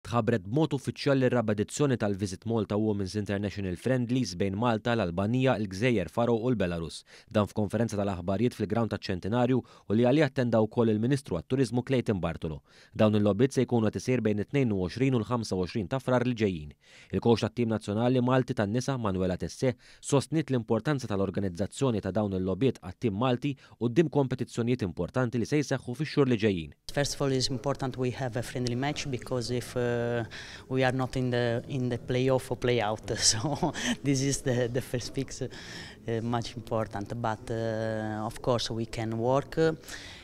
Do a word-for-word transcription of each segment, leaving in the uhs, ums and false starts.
Tħabbret b'mod uffiċjali r-raba edizzjoni tal-VisitMalta Women's International Friendlies bejn Malta, l-Albanija, il-Gżejjer, Faro u l-Belarus. Dan f'konferenza tal-aħbarijiet fil-Grawnd taċ-Ċentinarju u li għalih attenda wkoll il-Ministru għat-Turiżmu Clayton Bartolo. Dawn il-logħbiet se jkunu qed isir bejn it-tnejn u għoxrin u l-ħamsa u għoxrin ta' frar li ġejjin. Il-kowċ tat-tim nazzjonali Malti tan-nisa Manuela Tesse sostniet l-importanza tal-organizzazzjoni ta' dawn il-logħbiet għat-tim Malti quddiem kompetizzjonijiet importanti li se jseħħu fix-xhur li ġejjin. First of all, it's important we have a friendly match because if uh, we are not in the in the playoff or play out, so this is the the first fix, uh, much important. But uh, of course we can work uh,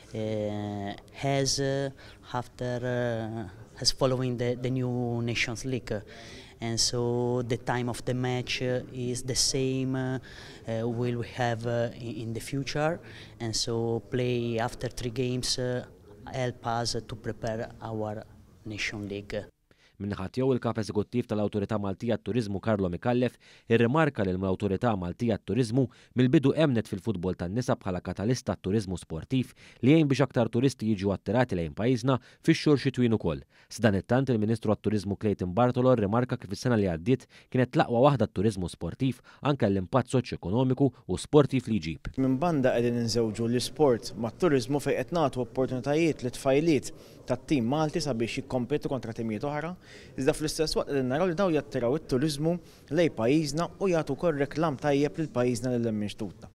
as uh, after uh, as following the the new Nations League. Uh, And so the time of the match uh, is the same uh, uh, will we have uh, in, in the future, and so play after three games uh, help us to prepare our Nation League. Minnaħat jew il-kap eżekuttiv tal-Awtorità Maltija għat-Turiżmu Karlo Mikallef irrimarka li l-Awtorità Maltija għat-Turiżmu mill-bidu emnet fil-futbol tan-nisa bħala katalista għat-turiżmu sportiv li jgħin biex aktar turisti jiġu attirati lejn pajjiżna fix-xhur xitwien ukoll. S'dan it-tant il-Ministru għat-Turiżmu Clayton Bartolo rrimarka kif is-sena li għaddiet kienet l-aqwa waħda t-turiżmu sportiv anke l-impatt soċjo-ekonomiku u sportiv li jġib. Minn banda qegħdin inżewġu l-isport mat-turiżmu fejn qed nagħtu opportunitajiet li tfajliet tat-tim Malti sabiex jikkompetu kontra timijiet oħra, iżda fl-istess waqt qegħdin naraw li dawn jattiraw it-turiżmu lejn pajjiżna u jagħtu wkoll reklam tajjeb lil pajjiżna lil hemm minxtutna.